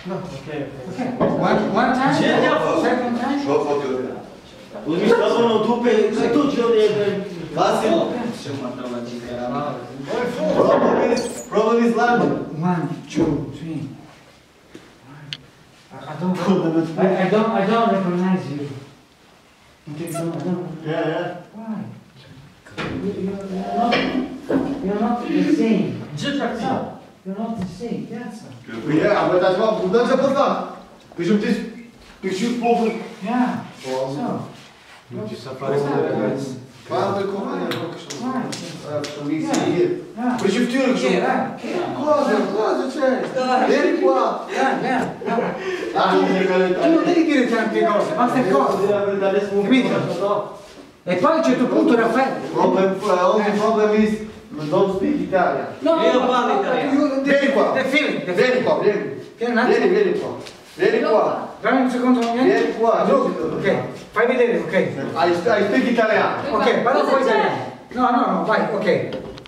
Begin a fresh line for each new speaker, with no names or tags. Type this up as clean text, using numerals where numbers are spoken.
No, okay.
One time? Second time?
Mi stavano tu giorni Massimo. Problem is land.
1, 2, 3. I don't recognize you. I don't.
Yeah.
Why? You're not the same. You're not the same, that's all.
Yeah, but that's what that's a that. Because you problem.
Yeah. So.
Quando come
Yeah.
Prefettura che cosa c'è? Vieni qua.
Tu non devi dire tante cose, basta il coso. Capito? E poi a un certo punto Raffaele.
Problem is don't speak Italian.
No,
io parlo italiano. Vieni qua. Vieni qua. Vieni qua.
Dammi un secondo.
Vieni qua.
Ok, fai vedere, ok.
I speak italiano.
Ok, parlo poi italiano. No, vai, ok.